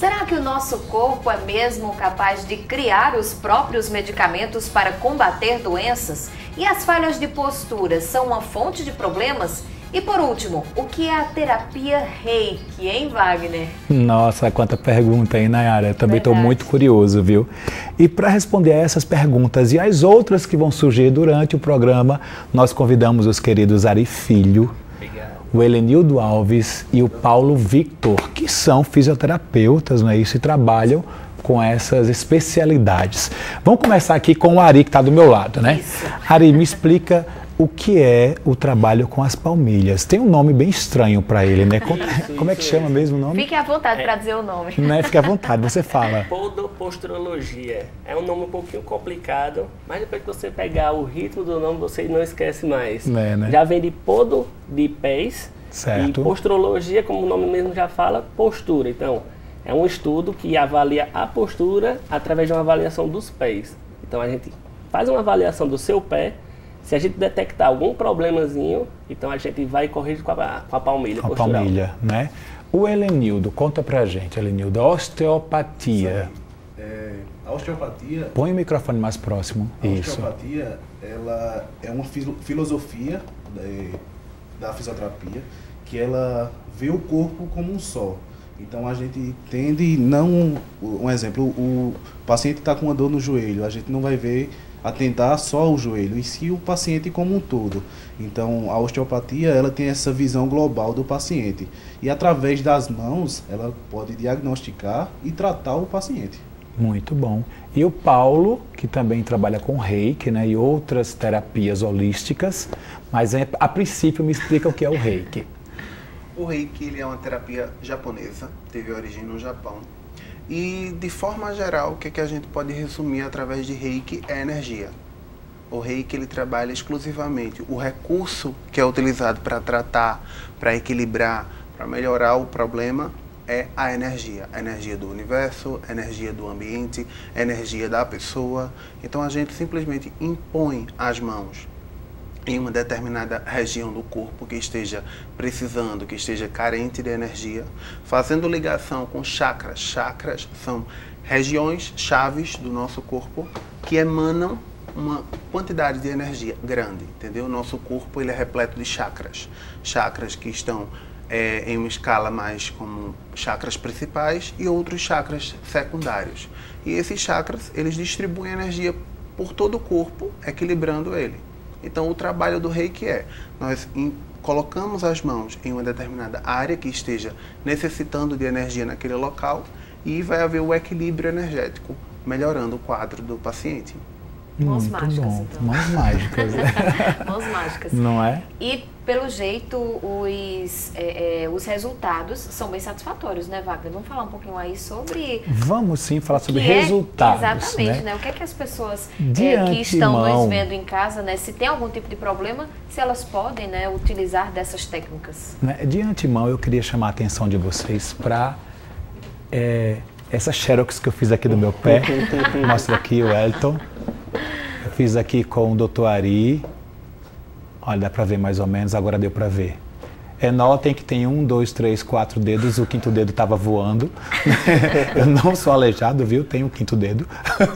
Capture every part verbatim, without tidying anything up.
Será que o nosso corpo é mesmo capaz de criar os próprios medicamentos para combater doenças? E as falhas de postura são uma fonte de problemas? E por último, o que é a terapia Reiki, hein, Wagner? Nossa, quanta pergunta, hein, Nayara? Eu também estou muito curioso, viu? E para responder a essas perguntas e as outras que vão surgir durante o programa, nós convidamos os queridos Ari Filho, o Helenildo Alves e o Paulo Victor, que são fisioterapeutas, não é isso? E trabalham com essas especialidades. Vamos começar aqui com o Ari, que está do meu lado, né? Isso. Ari, me explica o que é o trabalho com as palmilhas. Tem um nome bem estranho para ele, né? Como, isso, como é que chama mesmo o nome? Fique à vontade é. para dizer o nome. Né? Fique à vontade, você fala. Podoposturologia. É um nome um pouquinho complicado, mas depois que você pegar o ritmo do nome, você não esquece mais. É, né? Já vem de podo, de pés, certo. E posturologia, como o nome mesmo já fala, postura. Então, é um estudo que avalia a postura através de uma avaliação dos pés. Então, a gente faz uma avaliação do seu pé. Se a gente detectar algum problemazinho, então a gente vai corrigir com a, com a palmilha com a postural. palmilha, né? O Helenildo, conta pra gente, Helenildo, a osteopatia. É, a osteopatia... Põe o microfone mais próximo. A Isso. osteopatia, ela é uma filosofia da, da fisioterapia, que ela vê o corpo como um só. Então a gente tende, não... Um exemplo, o paciente está com uma dor no joelho, a gente não vai ver... atentar só o joelho, e sim o paciente como um todo. Então, a osteopatia, ela tem essa visão global do paciente. E através das mãos, ela pode diagnosticar e tratar o paciente. Muito bom. E o Paulo, que também trabalha com Reiki, né, e outras terapias holísticas, mas é, a princípio me explica o que é o Reiki. O Reiki, ele é uma terapia japonesa, teve origem no Japão. E, de forma geral, o que, que a gente pode resumir através de Reiki é energia. O Reiki, ele trabalha exclusivamente o recurso que é utilizado para tratar, para equilibrar, para melhorar o problema, é a energia. A energia do universo, a energia do ambiente, a energia da pessoa. Então, a gente simplesmente impõe as mãos em uma determinada região do corpo que esteja precisando, que esteja carente de energia, fazendo ligação com chakras. Chakras são regiões chaves do nosso corpo que emanam uma quantidade de energia grande, entendeu? Nosso corpo, ele é repleto de chakras. Chakras que estão é, em uma escala mais como chakras principais e outros chakras secundários. E esses chakras, eles distribuem energia por todo o corpo, equilibrando ele. Então, o trabalho do Reiki é, nós in, colocamos as mãos em uma determinada área que esteja necessitando de energia naquele local e vai haver o equilíbrio energético, melhorando o quadro do paciente. Mãos Muito mágicas, bom. então. Mãos mágicas. Mãos mágicas. Não é? E, pelo jeito, os, é, é, os resultados são bem satisfatórios, né, Wagner? Vamos falar um pouquinho aí sobre... Vamos sim falar sobre é, resultados. Exatamente, né? né? O que é que as pessoas é, que estão mão, nos vendo em casa, né? Se tem algum tipo de problema, se elas podem, né, utilizar dessas técnicas. Né? De antemão, eu queria chamar a atenção de vocês para... É, essa xerox que eu fiz aqui do meu pé. Mostra aqui o Elton. Eu fiz aqui com o doutor Ari. Olha, dá para ver mais ou menos, agora deu para ver. É, notem que tem um, dois, três, quatro dedos, o quinto dedo estava voando. Eu não sou aleijado, viu? Tenho um quinto dedo.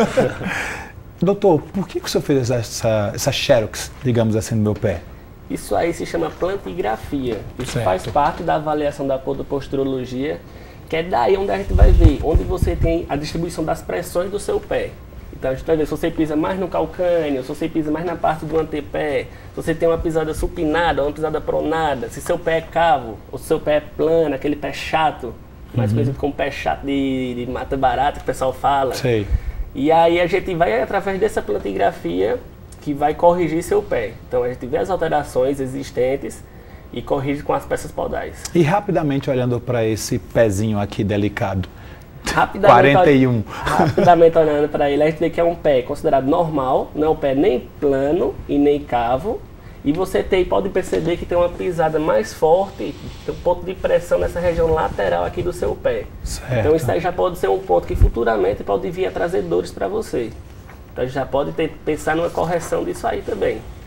Doutor, por que, que o senhor fez essa, essa xerox, digamos assim, no meu pé? Isso aí se chama plantigrafia. Isso certo. Faz parte da avaliação da podoposturologia, que é daí onde a gente vai ver, onde você tem a distribuição das pressões do seu pé. Então a gente vai ver se você pisa mais no calcâneo, se você pisa mais na parte do antepé, se você tem uma pisada supinada ou uma pisada pronada, se seu pé é cavo ou se seu pé é plano, aquele pé chato, mais uhum. conhecido como pé chato de, de mata barata, que o pessoal fala. Sei. E aí a gente vai através dessa plantigrafia que vai corrigir seu pé. Então a gente vê as alterações existentes e corrige com as peças podais. E rapidamente olhando para esse pezinho aqui delicado, rapidamente, quarenta e um. Rapidamente olhando para ele, a gente vê que é um pé considerado normal, não é um pé nem plano e nem cavo. E você tem, pode perceber que tem uma pisada mais forte, tem um ponto de pressão nessa região lateral aqui do seu pé. Certo. Então isso aí já pode ser um ponto que futuramente pode vir a trazer dores para você. Então já pode ter, pensar numa correção disso aí também.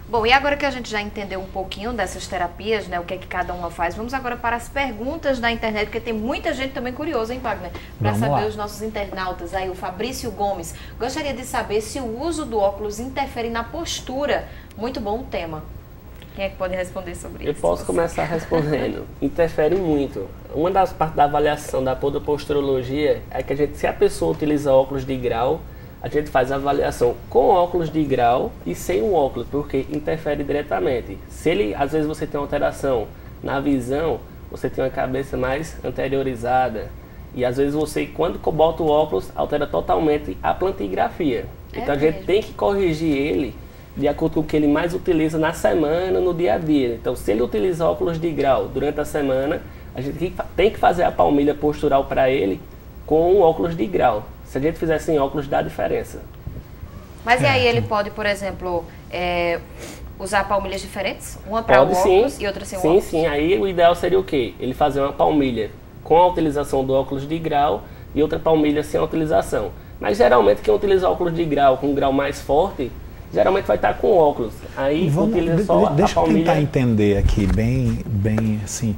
Bom, e agora que a gente já entendeu um pouquinho dessas terapias, né, o que é que cada uma faz, vamos agora para as perguntas da internet, porque tem muita gente também curiosa, hein, Wagner? Para saber lá. Os nossos internautas. Aí o Fabrício Gomes gostaria de saber se o uso do óculos interfere na postura. Muito bom o tema. Quem é que pode responder sobre Eu isso? Eu posso começar respondendo. Interfere muito. Uma das partes da avaliação da podoposturologia é que a gente, se a pessoa utiliza óculos de grau, a gente faz a avaliação com óculos de grau e sem o óculos, porque interfere diretamente. Se ele, às vezes você tem uma alteração na visão, você tem uma cabeça mais anteriorizada, e às vezes você, quando bota o óculos, altera totalmente a plantigrafia. É então a gente mesmo. Tem que corrigir ele de acordo com o que ele mais utiliza na semana, no dia a dia. Então, se ele utiliza óculos de grau durante a semana, a gente tem que fazer a palmilha postural para ele com o óculos de grau. Se a gente fizer sem óculos, dá diferença. Mas e aí ele pode, por exemplo, é, usar palmilhas diferentes? Uma para o óculos sim. e outra sem sim, o óculos? Sim, sim. Aí o ideal seria o quê? Ele fazer uma palmilha com a utilização do óculos de grau e outra palmilha sem a utilização. Mas geralmente quem utiliza óculos de grau com um grau mais forte, geralmente vai estar com óculos. Aí Vamos, utiliza só de, deixa a palmilha. Deixa eu tentar entender aqui, bem, bem assim,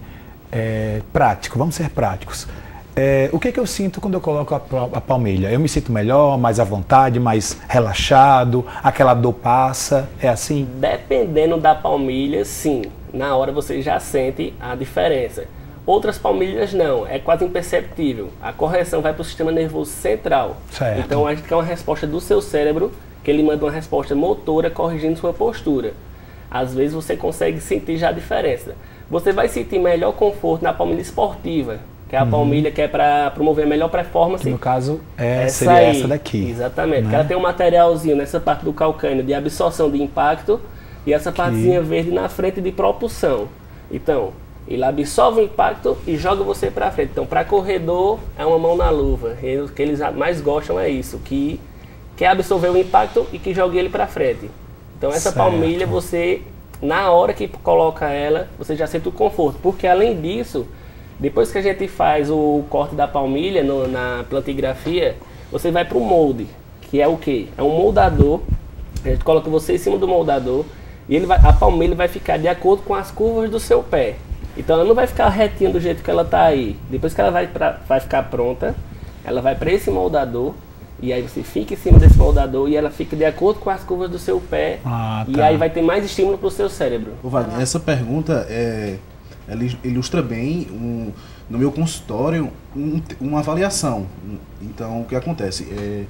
é, prático, vamos ser práticos. É, o que, que eu sinto quando eu coloco a, a palmilha? Eu me sinto melhor, mais à vontade, mais relaxado, aquela dor passa, é assim? Dependendo da palmilha, sim. Na hora você já sente a diferença. Outras palmilhas não, é quase imperceptível. A correção vai para o sistema nervoso central. Certo. Então a gente quer uma resposta do seu cérebro, que ele manda uma resposta motora corrigindo sua postura. Às vezes você consegue sentir já a diferença. Você vai sentir melhor conforto na palmilha esportiva, que é a uhum. palmilha que é para promover a melhor performance. Que no caso é, essa seria aí. Essa daqui. Exatamente, né? que ela tem um materialzinho nessa parte do calcânio de absorção de impacto e essa que... partezinha verde na frente de propulsão. Então, ele absorve o impacto e joga você para frente. Então, para corredor, é uma mão na luva. E o que eles mais gostam é isso, que quer absorver o impacto e que jogue ele para frente. Então, essa certo. palmilha, você, na hora que coloca ela, você já sente o conforto. Porque, além disso, depois que a gente faz o corte da palmilha no, na plantigrafia, você vai para o molde, que é o quê? É um moldador. A gente coloca você em cima do moldador e ele vai, a palmilha vai ficar de acordo com as curvas do seu pé. Então ela não vai ficar retinha do jeito que ela está aí. Depois que ela vai, pra, vai ficar pronta, ela vai para esse moldador e aí você fica em cima desse moldador e ela fica de acordo com as curvas do seu pé. Ah, tá. E aí vai ter mais estímulo para o seu cérebro. Ô, Wagner, essa pergunta é... ela ilustra bem, um, no meu consultório, um, uma avaliação. Então, o que acontece? É,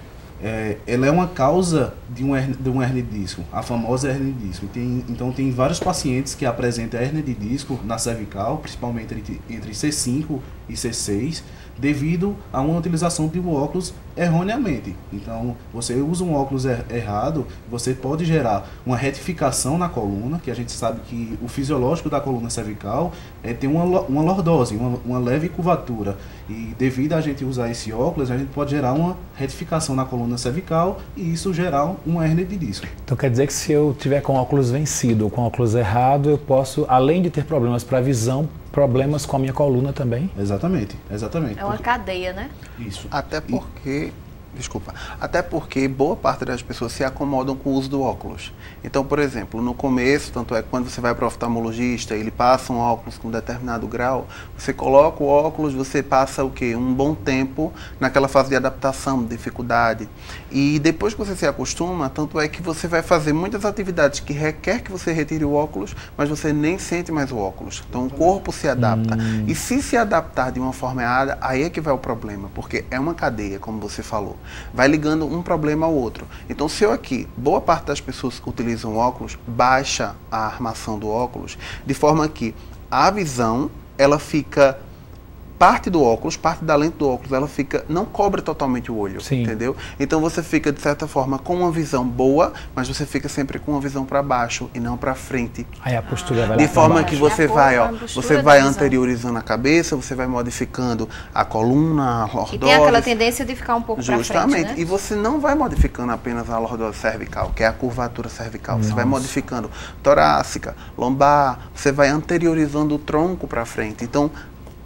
é, ela é uma causa de uma hernia de, um hernia de disco, a famosa hernia de disco. Tem, então, tem vários pacientes que apresentam hernia de disco na cervical, principalmente entre, entre C cinco e C seis, devido a uma utilização de um óculos erroneamente. Então, você usa um óculos er errado, você pode gerar uma retificação na coluna, que a gente sabe que o fisiológico da coluna cervical é ter uma, uma lordose, uma, uma leve curvatura. E devido a gente usar esse óculos, a gente pode gerar uma retificação na coluna cervical e isso gerar uma hérnia de disco. Então quer dizer que se eu tiver com óculos vencido ou com óculos errado, eu posso, além de ter problemas para a visão, problemas com a minha coluna também? Exatamente, exatamente. É uma cadeia, né? Isso. Até porque, desculpa, até porque boa parte das pessoas se acomodam com o uso do óculos. Então, por exemplo, no começo, tanto é que quando você vai para o oftalmologista, ele passa um óculos com determinado grau, você coloca o óculos, você passa o quê? Um bom tempo naquela fase de adaptação, de dificuldade. E depois que você se acostuma, tanto é que você vai fazer muitas atividades que requer que você retire o óculos, mas você nem sente mais o óculos. Então o corpo se adapta. Hum. E se se adaptar de uma forma errada, aí é que vai o problema, porque é uma cadeia, como você falou. Vai ligando um problema ao outro. Então se eu aqui, boa parte das pessoas que utilizam óculos, baixa a armação do óculos, de forma que a visão, ela fica... parte do óculos, parte da lente do óculos, ela fica, não cobre totalmente o olho, Sim. entendeu? Então você fica, de certa forma, com uma visão boa, mas você fica sempre com uma visão para baixo e não para frente. Aí a postura vai De lá forma baixo. que você vai, ó, você vai anteriorizando a cabeça, você vai modificando a coluna, a lordose. E tem aquela tendência de ficar um pouco para frente, Justamente. né? E você não vai modificando apenas a lordose cervical, que é a curvatura cervical. Nossa. Você vai modificando torácica, lombar, você vai anteriorizando o tronco para frente. Então,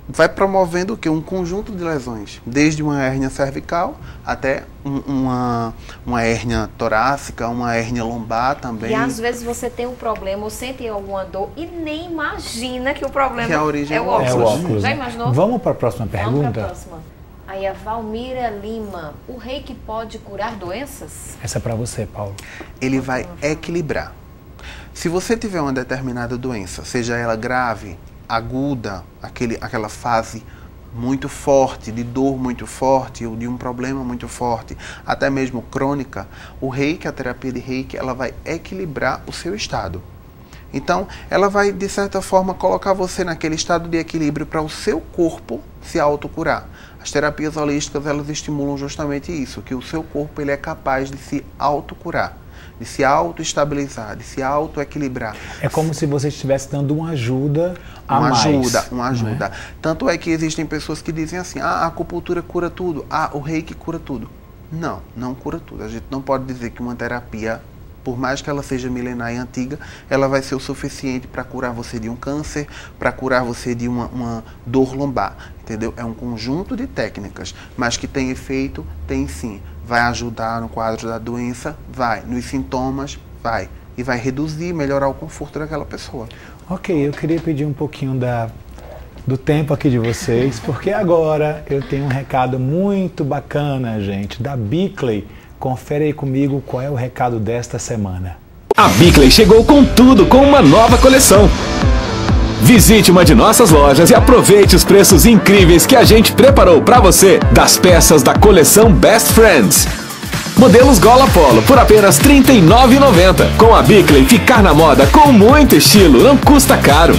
vai promovendo o quê? Um conjunto de lesões, desde uma hérnia cervical até um, uma, uma hérnia torácica, uma hérnia lombar também. E às vezes você tem um problema ou sente alguma dor e nem imagina que o problema que a origem é o óculos. É o óculos. Já imaginou? Vamos para a próxima pergunta? Vamos para a próxima. Aí a Valmira Lima, o reiki pode curar doenças? Essa é para você, Paulo. Ele vai equilibrar. Se você tiver uma determinada doença, seja ela grave, aguda, aquele, aquela fase muito forte, de dor muito forte, ou de um problema muito forte, até mesmo crônica, o reiki, a terapia de reiki, ela vai equilibrar o seu estado. Então, ela vai, de certa forma, colocar você naquele estado de equilíbrio para o seu corpo se autocurar. As terapias holísticas, elas estimulam justamente isso, que o seu corpo ele é capaz de se autocurar, de se auto-estabilizar, de se auto-equilibrar. É como se você estivesse dando uma ajuda a uma mais. Uma ajuda, uma ajuda. Né? Tanto é que existem pessoas que dizem assim, ah, a acupuntura cura tudo, ah, o reiki cura tudo. Não, não cura tudo. A gente não pode dizer que uma terapia, por mais que ela seja milenar e antiga, ela vai ser o suficiente para curar você de um câncer, para curar você de uma, uma dor lombar, entendeu? É um conjunto de técnicas, mas que tem efeito, tem sim. Vai ajudar no quadro da doença? Vai. Nos sintomas? Vai. E vai reduzir, melhorar o conforto daquela pessoa. Ok, eu queria pedir um pouquinho da, do tempo aqui de vocês, porque agora eu tenho um recado muito bacana, gente, da Bickley. Confere aí comigo qual é o recado desta semana. A Bickley chegou com tudo, com uma nova coleção. Visite uma de nossas lojas e aproveite os preços incríveis que a gente preparou para você das peças da coleção Best Friends. Modelos Gola Polo por apenas trinta e nove reais e noventa centavos. Com a Bickley, ficar na moda com muito estilo não custa caro.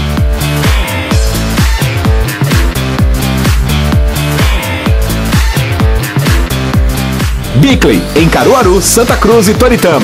Bickley, em Caruaru, Santa Cruz e Toritama.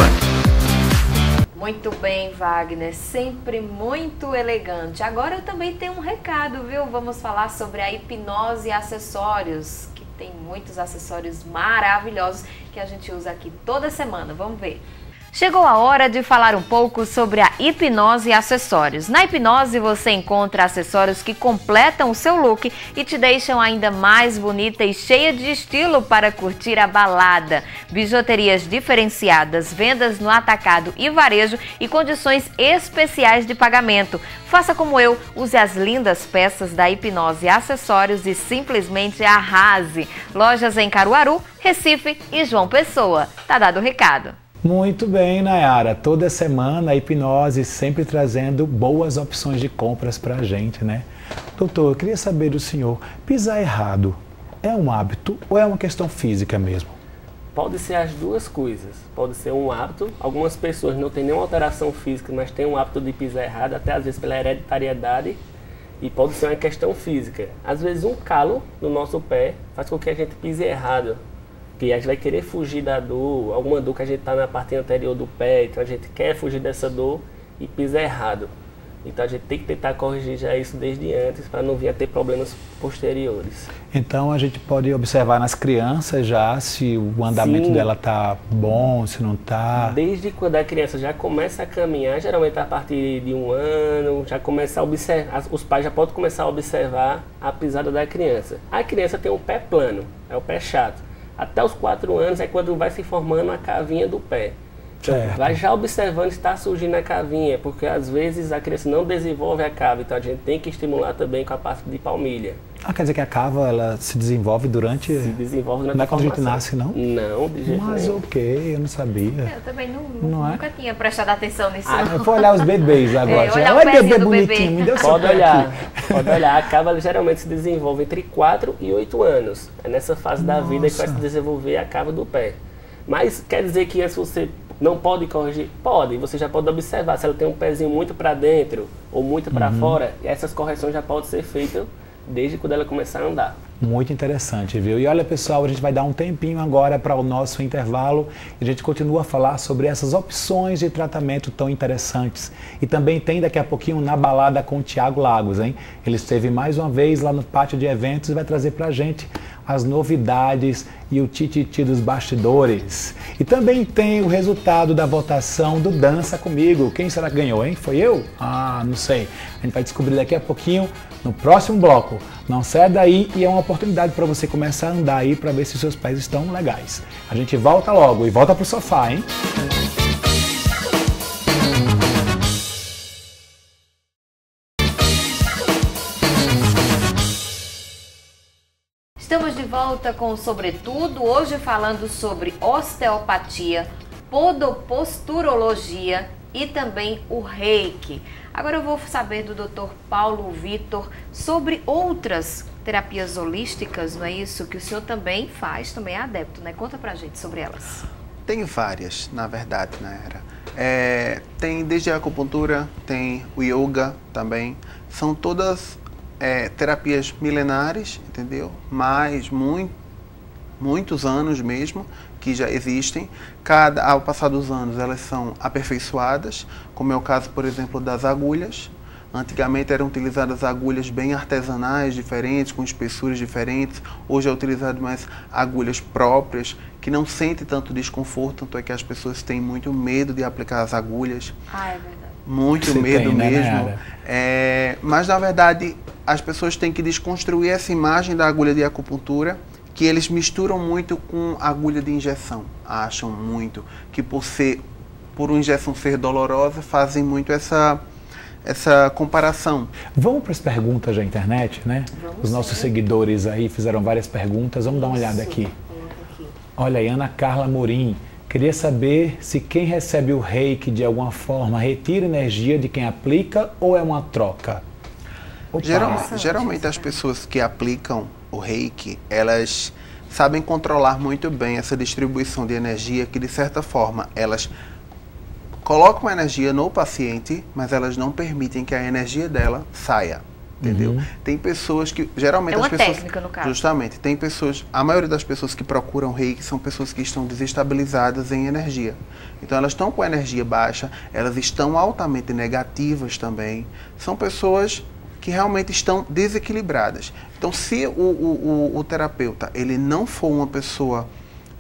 Muito bem, Wagner, sempre muito elegante. Agora eu também tenho um recado, viu? Vamos falar sobre a hipnose e acessórios, que tem muitos acessórios maravilhosos que a gente usa aqui toda semana. Vamos ver. Chegou a hora de falar um pouco sobre a hipnose e acessórios. Na hipnose você encontra acessórios que completam o seu look e te deixam ainda mais bonita e cheia de estilo para curtir a balada. Bijuterias diferenciadas, vendas no atacado e varejo e condições especiais de pagamento. Faça como eu, use as lindas peças da hipnose e acessórios e simplesmente arrase. Lojas em Caruaru, Recife e João Pessoa. Tá dado o recado. Muito bem, Nayara. Toda semana a hipnose sempre trazendo boas opções de compras para a gente, né? Doutor, eu queria saber do senhor, pisar errado é um hábito ou é uma questão física mesmo? Pode ser as duas coisas. Pode ser um hábito. Algumas pessoas não têm nenhuma alteração física, mas têm um hábito de pisar errado, até às vezes pela hereditariedade. E pode ser uma questão física. Às vezes um calo no nosso pé faz com que a gente pise errado. Que a gente vai querer fugir da dor, alguma dor que a gente está na parte anterior do pé, então a gente quer fugir dessa dor e pisa errado. Então a gente tem que tentar corrigir já isso desde antes para não vir a ter problemas posteriores. Então a gente pode observar nas crianças já se o andamento Sim. dela está bom, se não está. Desde quando a criança já começa a caminhar, geralmente a partir de um ano, já começa a observar, os pais já podem começar a observar a pisada da criança. A criança tem um pé plano, é o pé chato. Até os quatro anos é quando vai se formando a cavinha do pé. Então, vai já observando se está surgindo a cavinha, porque às vezes a criança não desenvolve a cava, então a gente tem que estimular também com a parte de palmilha. Ah, quer dizer que a cava ela se desenvolve durante... Se desenvolve durante Não a é quando a gente nasce, não? Não, de jeito Mas nenhum. ok, eu não sabia. Eu também não, não nunca é? tinha prestado atenção nisso. Ah, eu vou olhar os bebês agora. É, olha o Olha bebê do bonitinho, bebê. me deu Pode seu olhar, aqui. pode olhar. A cava geralmente se desenvolve entre quatro e oito anos. É nessa fase da Nossa. vida que vai se desenvolver a cava do pé. Mas quer dizer que antes você não pode corrigir? Pode. Você já pode observar se ela tem um pezinho muito para dentro ou muito para Uhum. fora. E essas correções já podem ser feitas desde quando ela começar a andar. Muito interessante, viu? E olha, pessoal, a gente vai dar um tempinho agora para o nosso intervalo e a gente continua a falar sobre essas opções de tratamento tão interessantes. E também tem daqui a pouquinho Na Balada com o Thiago Lagos, hein? Ele esteve mais uma vez lá no pátio de eventos e vai trazer pra gente as novidades e o tititi dos bastidores. E também tem o resultado da votação do Dança Comigo. Quem será que ganhou, hein? Foi eu? Ah, não sei. A gente vai descobrir daqui a pouquinho no próximo bloco. Não sai daí e é uma oportunidade para você começar a andar aí para ver se os seus pés estão legais. A gente volta logo e volta pro sofá, hein? Estamos de volta com o Sobretudo, hoje falando sobre osteopatia, podoposturologia e também o reiki. Agora eu vou saber do doutor Paulo Vitor sobre outras terapias holísticas, não é isso? Que o senhor também faz, também é adepto, né? Conta pra gente sobre elas. Tem várias, na verdade, né, Era? É, tem desde a acupuntura, tem o yoga também, são todas... É, terapias milenares, entendeu? Mas muito, muitos anos mesmo que já existem. Cada, ao passar dos anos elas são aperfeiçoadas, como é o caso, por exemplo, das agulhas. Antigamente eram utilizadas agulhas bem artesanais, diferentes, com espessuras diferentes. Hoje é utilizado mais agulhas próprias, que não sentem tanto desconforto, tanto é que as pessoas têm muito medo de aplicar as agulhas. Ah, é verdade. Muito Você medo tem, né, mesmo. É, mas, na verdade, as pessoas têm que desconstruir essa imagem da agulha de acupuntura, que eles misturam muito com agulha de injeção. Acham muito que por ser, por uma injeção ser dolorosa, fazem muito essa, essa comparação. Vamos para as perguntas da internet, né? Vamos Os nossos sim. seguidores aí fizeram várias perguntas. Vamos dar uma olhada aqui. Olha aí, Ana Carla Morim. Queria saber se quem recebe o reiki de alguma forma retira energia de quem aplica ou é uma troca? Geral, geralmente as pessoas que aplicam o reiki, elas sabem controlar muito bem essa distribuição de energia, que de certa forma elas colocam a energia no paciente, mas elas não permitem que a energia dela saia. Entendeu? Uhum. Tem pessoas que, geralmente é uma as pessoas, técnica, no caso. Justamente, tem pessoas, a maioria das pessoas que procuram reiki são pessoas que estão desestabilizadas em energia. Então elas estão com a energia baixa, elas estão altamente negativas também. São pessoas que realmente estão desequilibradas. Então, se o, o, o, o terapeuta ele não for uma pessoa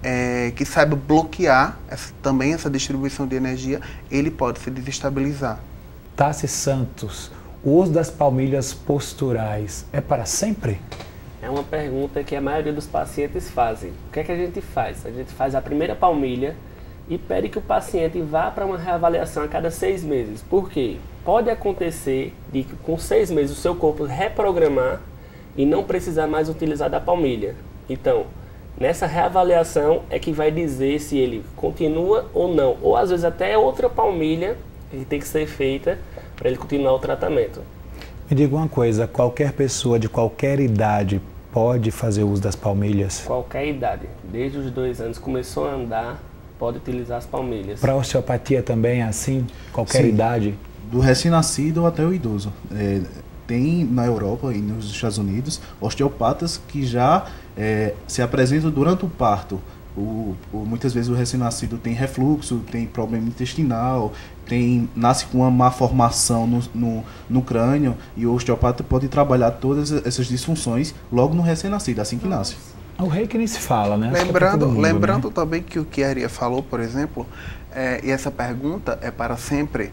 é, que saiba bloquear essa, também essa distribuição de energia, ele pode se desestabilizar. Tassi Santos, o uso das palmilhas posturais é para sempre? É uma pergunta que a maioria dos pacientes fazem. O que é que a gente faz? A gente faz a primeira palmilha e pede que o paciente vá para uma reavaliação a cada seis meses. Por quê? Pode acontecer de que com seis meses o seu corpo reprogramar e não precisar mais utilizar da palmilha. Então, nessa reavaliação é que vai dizer se ele continua ou não. Ou às vezes até outra palmilha que tem que ser feita para ele continuar o tratamento. Me diga uma coisa, qualquer pessoa de qualquer idade pode fazer uso das palmilhas? Qualquer idade, desde os dois anos, começou a andar, pode utilizar as palmilhas. Para osteopatia também é assim? Qualquer Sim, idade? do recém-nascido até o idoso. É, tem na Europa e nos Estados Unidos osteopatas que já é, se apresentam durante o parto. O, o, muitas vezes o recém-nascido tem refluxo, tem problema intestinal, tem, nasce com uma má formação no, no, no crânio, e o osteopata pode trabalhar todas essas disfunções logo no recém-nascido, assim que nasce. O reiki nem se fala, né? Lembrando, mundo, lembrando né? também que o que a Aria falou, por exemplo, é, e essa pergunta é para sempre,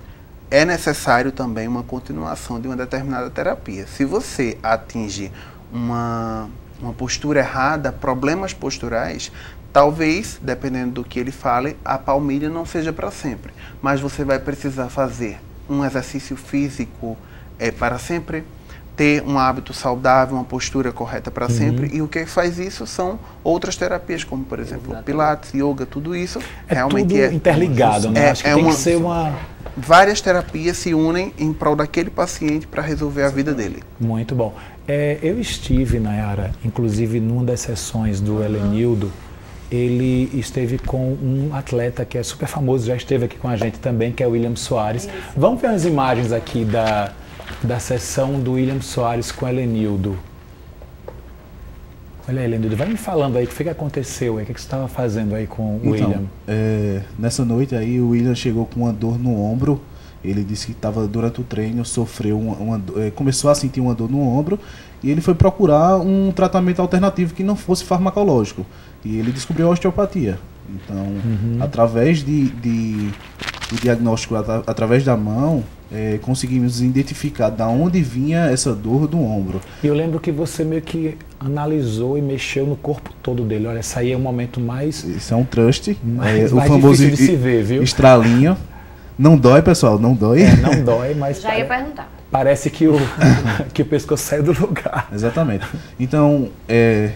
é necessário também uma continuação de uma determinada terapia. Se você atinge uma... uma postura errada, problemas posturais, talvez, dependendo do que ele fale, a palmilha não seja para sempre. Mas você vai precisar fazer um exercício físico é, para sempre, ter um hábito saudável, uma postura correta para uhum. sempre. E o que faz isso são outras terapias, como, por exemplo, Exatamente. Pilates, yoga, tudo isso. É realmente tudo é interligado, né? É, Acho que é tem uma, que ser uma... Várias terapias se unem em prol daquele paciente para resolver a vida dele. Muito bom. É, eu estive, Nayara, inclusive numa das sessões do Helenildo, ele esteve com um atleta que é super famoso, já esteve aqui com a gente também, que é o William Soares. Isso. Vamos ver as imagens aqui da, da sessão do William Soares com o Helenildo. Olha aí, Helenildo, vai me falando aí o que, que aconteceu aí, o que, que você estava fazendo aí com o então, William. É, nessa noite aí o William chegou com uma dor no ombro. Ele disse que estava durante o treino, sofreu uma, uma, começou a sentir uma dor no ombro e ele foi procurar um tratamento alternativo que não fosse farmacológico. E ele descobriu a osteopatia. Então, uhum. através de, de, do diagnóstico, at através da mão, é, conseguimos identificar da onde vinha essa dor do ombro. E eu lembro que você meio que analisou e mexeu no corpo todo dele. Olha, esse aí é o momento mais... Isso é um trust, mais, é, mais o famoso de se ver, viu? estralinho. Não dói, pessoal, não dói. É, não dói, mas... Já ia perguntar. Parece que o, que o pescoço saiu do lugar. Exatamente. Então, é,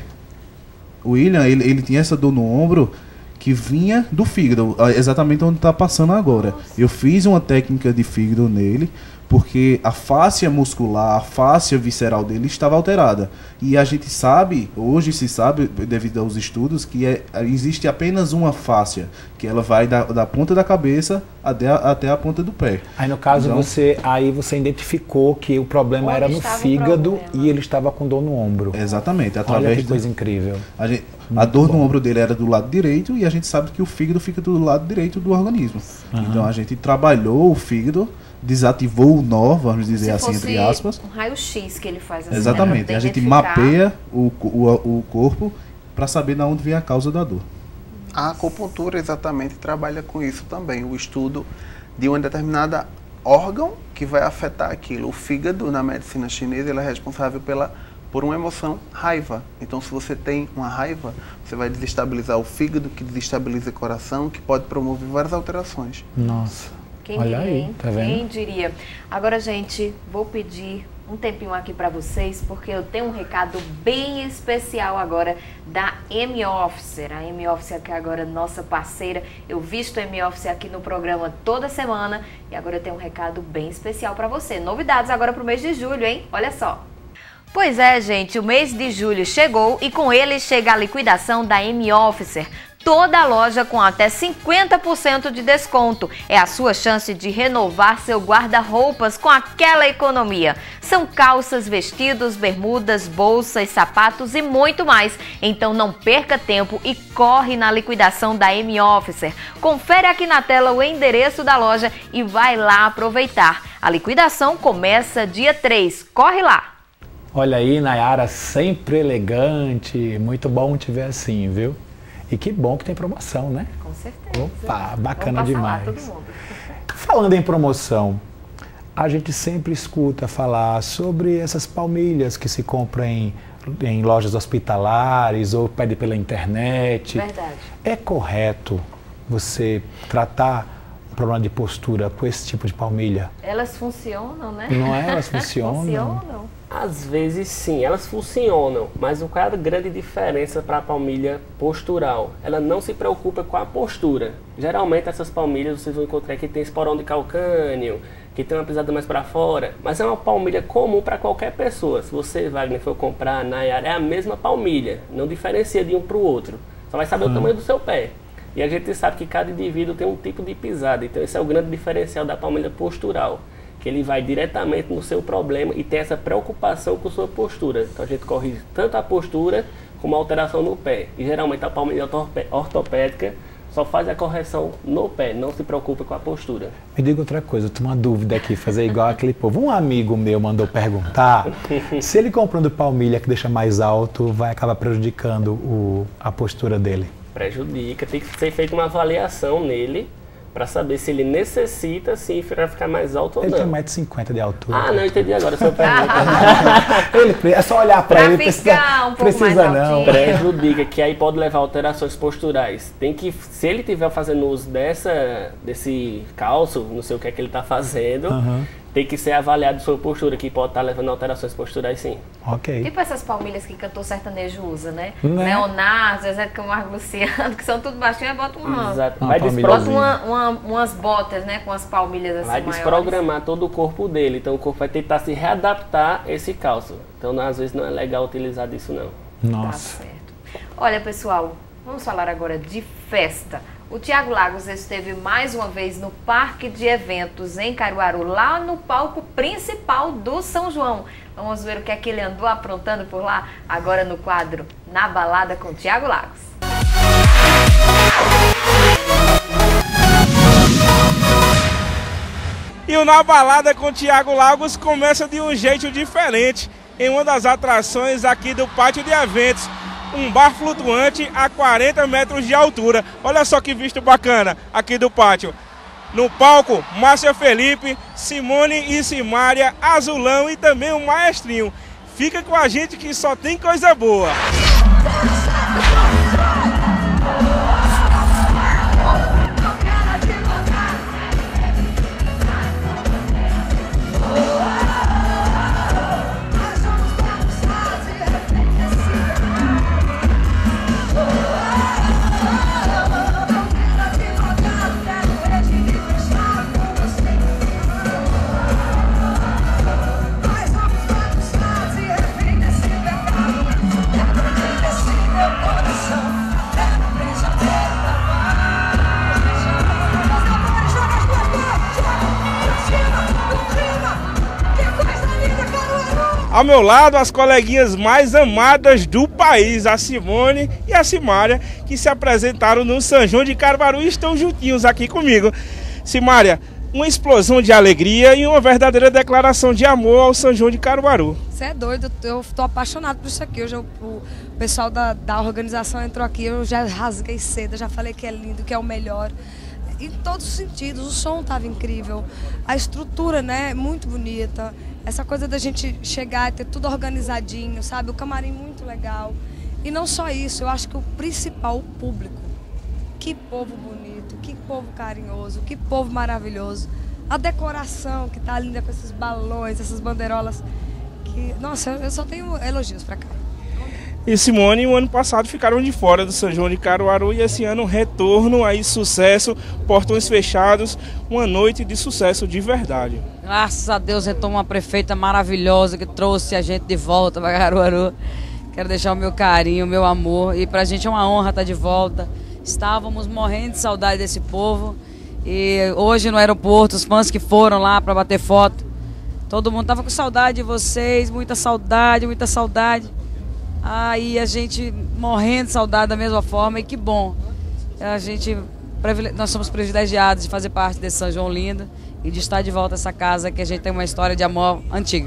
o William, ele, ele tinha essa dor no ombro que vinha do fígado, exatamente onde está passando agora. Nossa. Eu fiz uma técnica de fígado nele, porque a fáscia muscular, a fáscia visceral dele estava alterada. E a gente sabe, hoje se sabe, devido aos estudos, que é, existe apenas uma fáscia, que ela vai da, da ponta da cabeça até a, até a ponta do pé. Aí no caso, então, você, aí você identificou que o problema era no fígado e ele estava com dor no ombro. Exatamente. Através Olha que coisa de, incrível. A, gente, a dor bom. no ombro dele era do lado direito e a gente sabe que o fígado fica do lado direito do organismo. Uhum. Então a gente trabalhou o fígado, desativou o nó, vamos dizer assim, entre aspas. Um raio-x que ele faz assim. Exatamente. Né? A gente mapeia o, o, o corpo para saber de onde vem a causa da dor. A acupuntura exatamente trabalha com isso também, o estudo de uma determinada órgão que vai afetar aquilo. O fígado, na medicina chinesa, ele é responsável pela, por uma emoção, raiva. Então, se você tem uma raiva, você vai desestabilizar o fígado, que desestabiliza o coração, que pode promover várias alterações. Nossa. Quem Olha diria, aí, hein? tá vendo? Quem diria? Agora, gente, vou pedir um tempinho aqui para vocês, porque eu tenho um recado bem especial agora da M-Officer. A M-Officer que é agora nossa parceira. Eu visto a M-Officer aqui no programa toda semana e agora eu tenho um recado bem especial para você. Novidades agora para o mês de julho, hein? Olha só. Pois é, gente, o mês de julho chegou e com ele chega a liquidação da M-Officer. Toda a loja com até cinquenta por cento de desconto. É a sua chance de renovar seu guarda-roupas com aquela economia. São calças, vestidos, bermudas, bolsas, sapatos e muito mais. Então não perca tempo e corre na liquidação da M-Officer. Confere aqui na tela o endereço da loja e vai lá aproveitar. A liquidação começa dia três. Corre lá! Olha aí, Nayara, sempre elegante. Muito bom te ver assim, viu? E que bom que tem promoção, né? Com certeza. Opa, bacana Vamos demais. lá, todo mundo. Falando em promoção, a gente sempre escuta falar sobre essas palmilhas que se compram em, em lojas hospitalares ou pede pela internet. Verdade. É correto você tratar um problema de postura com esse tipo de palmilha? Elas funcionam, né? Não é? Elas funcionam? Funcionam. Às vezes sim, elas funcionam, mas o cara, a grande diferença para a palmilha postural, ela não se preocupa com a postura. Geralmente essas palmilhas vocês vão encontrar que tem esporão de calcânio, que tem uma pisada mais para fora, mas é uma palmilha comum para qualquer pessoa. Se você, Wagner, for comprar na Nayara, é a mesma palmilha, não diferencia de um para o outro, só vai saber hum. o tamanho do seu pé. E a gente sabe que cada indivíduo tem um tipo de pisada, então esse é o grande diferencial da palmilha postural, que ele vai diretamente no seu problema e tem essa preocupação com sua postura. Então a gente corrige tanto a postura como a alteração no pé. E geralmente a palmilha ortopédica só faz a correção no pé, não se preocupa com a postura. Me diga outra coisa, eu tenho uma dúvida aqui, fazer igual aquele povo. Um amigo meu mandou perguntar se ele comprando palmilha que deixa mais alto vai acabar prejudicando o, a postura dele. Prejudica, tem que ser feita uma avaliação nele, para saber se ele necessita, sim, para ficar mais alto ele ou não. Ele tem um metro e cinquenta de altura. Ah, não, entendi agora a sua pergunta. ele, é só olhar para ele, precisa, um precisa não. Prejudica, que aí pode levar a alterações posturais. Tem que, se ele estiver fazendo uso dessa, desse calço, não sei o que é que ele está fazendo, uhum. tem que ser avaliado sua postura, que pode estar tá levando a alterações posturais, sim. Ok. Tipo essas palmilhas que cantor sertanejo usa, né? né? Leonardo, Zezé de Camargo Luciano, que são tudo baixinho, aí bota uma... Exato. Vai bota uma, uma, umas botas, né? Com as palmilhas assim vai maiores. desprogramar todo o corpo dele, então o corpo vai tentar se readaptar a esse calço. Então, às vezes, não é legal utilizar disso, não. Nossa. Tá certo. Olha, pessoal, vamos falar agora de festa. O Thiago Lagos esteve mais uma vez no Parque de Eventos em Caruaru, lá no palco principal do São João. Vamos ver o que é que ele andou aprontando por lá, agora no quadro Na Balada com Thiago Lagos. E o Na Balada com Thiago Lagos começa de um jeito diferente, em uma das atrações aqui do Pátio de Eventos. um bar flutuante a quarenta metros de altura. Olha só que visto bacana aqui do pátio. No palco, Márcia Felipe, Simone e Simária, Azulão e também o Maestrinho. Fica com a gente que só tem coisa boa. Ao meu lado, as coleguinhas mais amadas do país, a Simone e a Simária, que se apresentaram no São João de Caruaru e estão juntinhos aqui comigo. Simária, uma explosão de alegria e uma verdadeira declaração de amor ao São João de Caruaru. Você é doido, eu estou apaixonado por isso aqui. Hoje eu, o pessoal da, da organização entrou aqui, eu já rasguei cedo, já falei que é lindo, que é o melhor. Em todos os sentidos, o som estava incrível, a estrutura, né, muito bonita. Essa coisa da gente chegar e ter tudo organizadinho, sabe? O camarim muito legal. E não só isso, eu acho que o principal, o público. Que povo bonito, que povo carinhoso, que povo maravilhoso. A decoração que tá linda com esses balões, essas bandeirolas. Que, nossa, eu só tenho elogios pra cá. E Simone, o ano passado ficaram de fora do São João de Caruaru e esse ano retorno aí, sucesso, portões fechados, uma noite de sucesso de verdade. Graças a Deus, retorno uma prefeita maravilhosa que trouxe a gente de volta para Caruaru. Quero deixar o meu carinho, o meu amor, e pra gente é uma honra estar de volta. Estávamos morrendo de saudade desse povo e hoje no aeroporto, os fãs que foram lá para bater foto, todo mundo tava com saudade de vocês, muita saudade, muita saudade. Aí a gente morrendo de saudade da mesma forma, e que bom. A gente, nós somos privilegiados de fazer parte desse São João lindo e de estar de volta a essa casa que a gente tem uma história de amor antiga.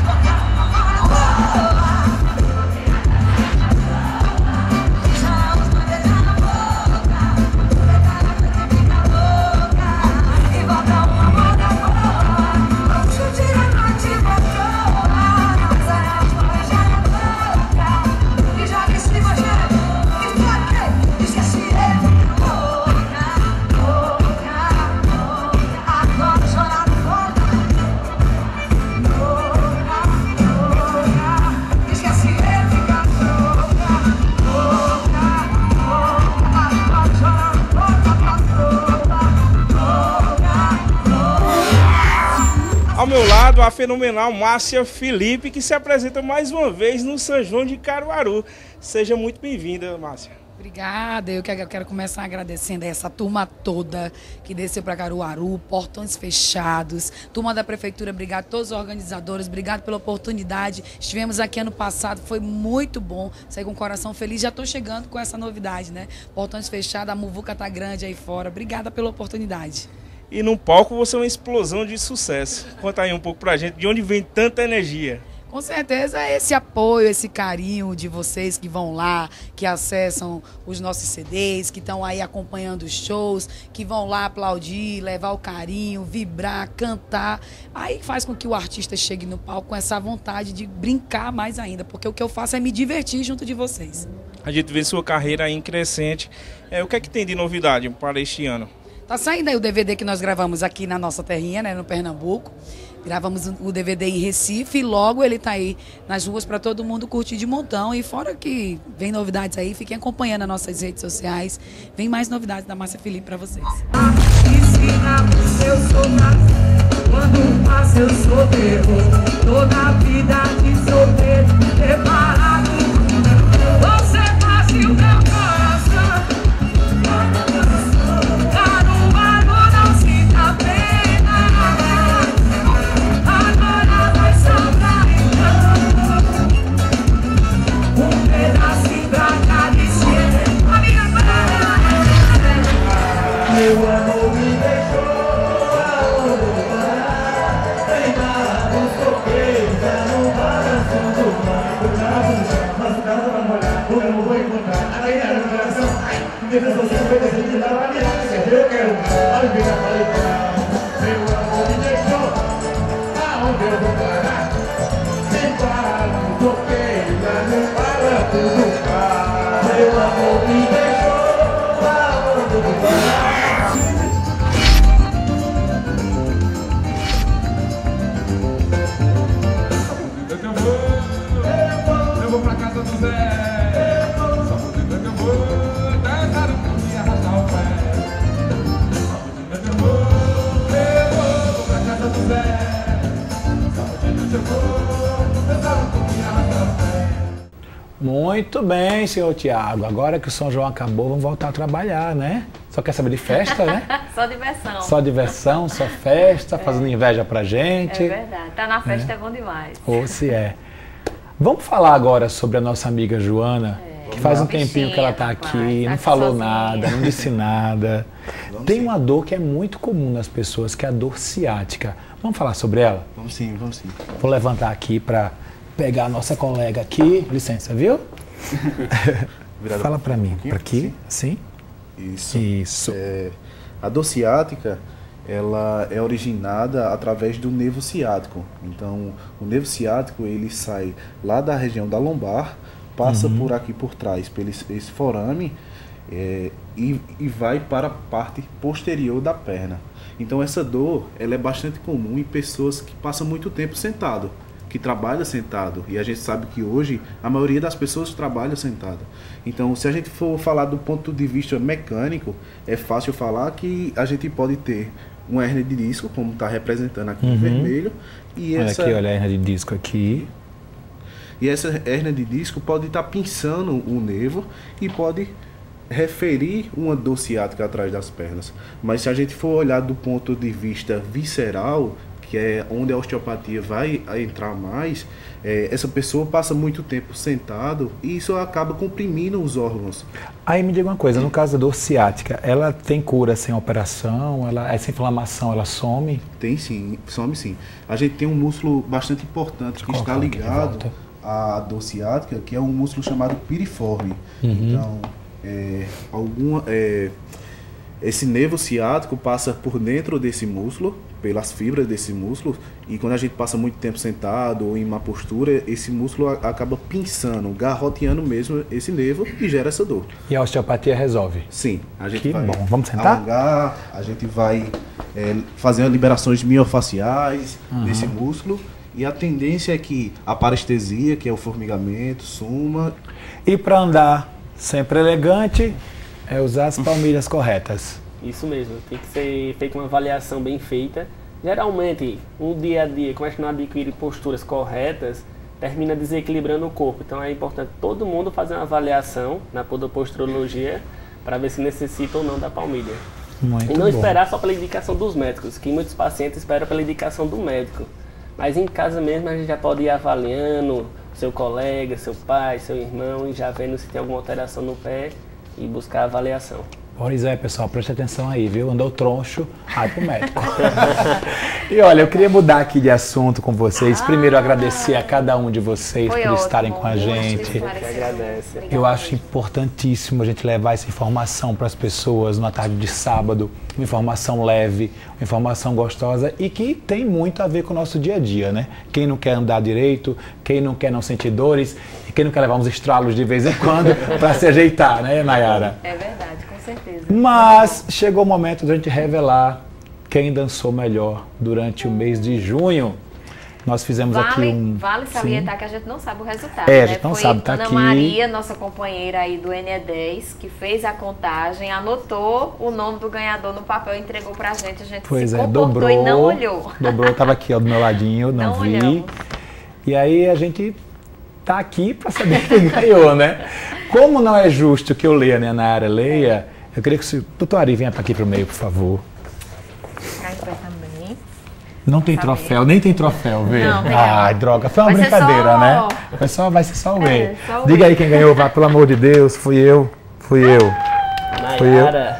Ao meu lado, a fenomenal Márcia Felipe, que se apresenta mais uma vez no São João de Caruaru. Seja muito bem-vinda, Márcia. Obrigada, eu quero começar agradecendo a essa turma toda que desceu para Caruaru, portões fechados, turma da prefeitura, obrigado a todos os organizadores, obrigado pela oportunidade. Estivemos aqui ano passado, foi muito bom, saí com o coração feliz, já estou chegando com essa novidade, né? Portões fechados, a muvuca tá grande aí fora, obrigada pela oportunidade. E no palco você é uma explosão de sucesso. Conta aí um pouco pra gente de onde vem tanta energia. Com certeza esse apoio, esse carinho de vocês que vão lá, que acessam os nossos C Ds, que estão aí acompanhando os shows, que vão lá aplaudir, levar o carinho, vibrar, cantar. Aí faz com que o artista chegue no palco com essa vontade de brincar mais ainda, porque o que eu faço é me divertir junto de vocês. A gente vê sua carreira aí em crescente. É, o que é que tem de novidade para este ano? Tá saindo aí o D V D que nós gravamos aqui na nossa terrinha, né, no Pernambuco. Gravamos o D V D em Recife e logo ele tá aí nas ruas para todo mundo curtir de montão. E fora que vem novidades aí, fiquem acompanhando as nossas redes sociais. Vem mais novidades da Márcia Felipe para vocês. Quando passa eu sou terror, toda a vida de solteiro, preparado. Você faz o meu coração. Não Muito bem, senhor Tiago. Agora que o São João acabou, vamos voltar a trabalhar, né? Só quer saber de festa, né? Só diversão. Só diversão, só festa, é. fazendo inveja pra gente. É verdade. Tá na festa é, é bom demais. Ou se é. Vamos falar agora sobre a nossa amiga Joana, é. que faz um tempinho que ela tá aqui, tá não falou sozinha. nada, não disse nada. Vamos Tem sim. uma dor que é muito comum nas pessoas, que é a dor ciática. Vamos falar sobre ela? Vamos sim, vamos sim. Vou levantar aqui pra pegar a nossa colega aqui. Licença, viu? Fala pra um mim. Pra aqui? Sim? Isso. Isso. É, a dor ciática, ela é originada através do nervo ciático. Então, o nervo ciático, ele sai lá da região da lombar, passa uhum. por aqui por trás, pelo esse forame, é, e, e vai para a parte posterior da perna. Então, essa dor, ela é bastante comum em pessoas que passam muito tempo sentado, que trabalha sentado, e a gente sabe que hoje a maioria das pessoas trabalha sentada. Então, se a gente for falar do ponto de vista mecânico, é fácil falar que a gente pode ter uma hérnia de disco, como está representando aqui uhum. em vermelho. E olha essa... aqui, olha a hérnia de disco aqui. E essa hérnia de disco pode estar tá pinçando o nervo e pode referir uma dor ciática atrás das pernas. Mas se a gente for olhar do ponto de vista visceral, que é onde a osteopatia vai entrar mais, é, essa pessoa passa muito tempo sentado e isso acaba comprimindo os órgãos. Aí me diga uma coisa, no caso da dor ciática, ela tem cura sem operação? Ela, essa inflamação, ela some? Tem sim, some sim. A gente tem um músculo bastante importante que está ligado à dor ciática, que é um músculo chamado piriforme. Uhum. Então, é, alguma... É, esse nervo ciático passa por dentro desse músculo, pelas fibras desse músculo, e quando a gente passa muito tempo sentado ou em má postura, esse músculo acaba pinçando, garroteando mesmo esse nervo e gera essa dor. E a osteopatia resolve? Sim. A gente que vai bom. Vamos sentar? alongar, a gente vai é, fazer liberações miofaciais uhum. desse músculo, e a tendência é que a parestesia, que é o formigamento, suma. E para andar sempre elegante, é usar as palmilhas corretas. Isso mesmo, tem que ser feita uma avaliação bem feita. Geralmente, um dia a dia, como a gente não adquire posturas corretas, termina desequilibrando o corpo. Então é importante todo mundo fazer uma avaliação na podoposturologia para ver se necessita ou não da palmilha. Muito e não bom. esperar só pela indicação dos médicos, que muitos pacientes esperam pela indicação do médico. Mas em casa mesmo a gente já pode ir avaliando seu colega, seu pai, seu irmão, e já vendo se tem alguma alteração no pé e buscar a avaliação. Pois é, pessoal, preste atenção aí, viu? Andou troncho, vai pro médico. E olha, eu queria mudar aqui de assunto com vocês. Ah, Primeiro, agradecer a cada um de vocês por ótimo, estarem com a gente. Eu que agradeço. Eu acho importantíssimo a gente levar essa informação para as pessoas na tarde de sábado. Uma informação leve, uma informação gostosa e que tem muito a ver com o nosso dia a dia, né? Quem não quer andar direito, quem não quer não sentir dores e quem não quer levar uns estralos de vez em quando para se ajeitar, né, Nayara? É verdade, com certeza. Mas chegou o momento de a gente revelar quem dançou melhor durante o mês de junho. Nós fizemos vale, aqui um... Vale salientar que a gente não sabe o resultado, É, né? a gente não Foi sabe, tá Ana aqui. Maria, nossa companheira aí do N E dez, que fez a contagem, anotou o nome do ganhador no papel e entregou pra gente. A gente pois se é, comportou dobrou, e não olhou. Dobrou, tava aqui ó, do meu ladinho, não, não vi. Olhamos. E aí a gente tá aqui para saber quem ganhou, né? Como não é justo que eu leia, né, na área leia, eu queria que o doutor Ari venha para aqui pro meio, por favor. Aí vai também. Não tem Saber. troféu, nem tem troféu, vê? Não, tem Ai, droga, foi uma vai brincadeira, só... né? Foi só, vai ser só o é, E. só o Diga e. aí quem ganhou, vá, pelo amor de Deus, fui eu, fui eu. Fui eu. Nayara.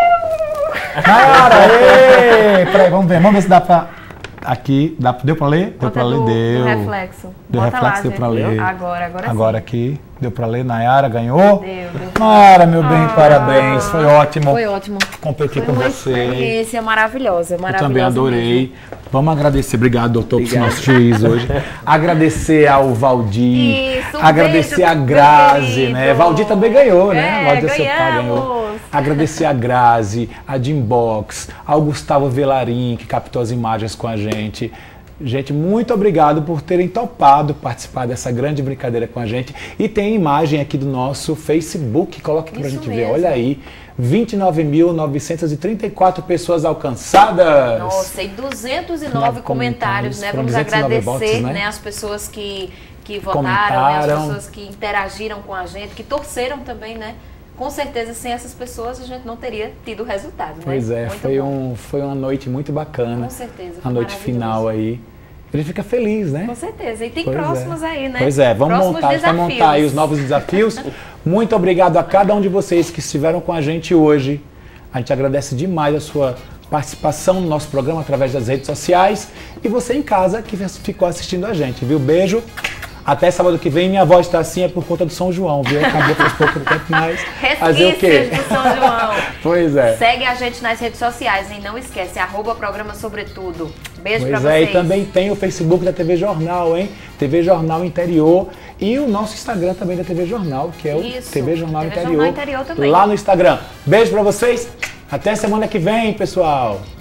Nayara, ei! Peraí, vamos ver, vamos ver se dá pra... Aqui, dá, deu pra ler? Deu Conta pra ler, do, deu. do reflexo. Deu Bota reflexo, lá, deu pra gente. ler. Agora, agora sim. Agora aqui. Deu para ler? Nayara ganhou? Deu, deu. Nayara, meu bem, ah, parabéns. Foi ótimo. Foi ótimo. Competir Foi com uma você. experiência maravilhosa, maravilhosa. Eu também adorei. Mesmo. Vamos agradecer. Obrigado, doutor, por ser nosso juiz hoje. Agradecer ao Valdir. Isso, um agradecer beijo, a Grazi, né? Valdir também ganhou, né? É, Valdir, seu pai, ganhou. Agradecer a Grazi, a Jimbox, ao Gustavo Velarim, que captou as imagens com a gente. Gente, muito obrigado por terem topado participar dessa grande brincadeira com a gente. E tem imagem aqui do nosso Facebook, coloque pra gente ver, olha aí. vinte e nove mil novecentas e trinta e quatro pessoas alcançadas. Nossa, e duzentos e nove comentários, né? Vamos agradecer votos, né? Né, as pessoas que, que votaram, né? As pessoas que interagiram com a gente, que torceram também, né? Com certeza, sem essas pessoas, a gente não teria tido resultado, né? Pois é, foi, um, foi uma noite muito bacana. Com certeza. A noite final aí. A gente fica feliz, né? Com certeza. E tem pois próximos é. aí, né? Pois é, vamos próximos montar, a gente vai montar aí os novos desafios. Muito obrigado a cada um de vocês que estiveram com a gente hoje. A gente agradece demais a sua participação no nosso programa através das redes sociais. E você em casa que ficou assistindo a gente, viu? Beijo. Até sábado que vem, minha voz está assim, é por conta do São João, viu? Acabou faz pouco tempo, mas fazer o quê? Do São João. Pois é. Segue a gente nas redes sociais, hein? Não esquece, arroba programa Sobretudo. Beijo pois pra é, vocês. E também tem o Facebook da T V Jornal, hein? T V Jornal Interior. E o nosso Instagram também da T V Jornal, que é o Isso, T V Jornal, T V Interior, Jornal Interior também. Lá no Instagram. Beijo pra vocês. Até semana que vem, pessoal.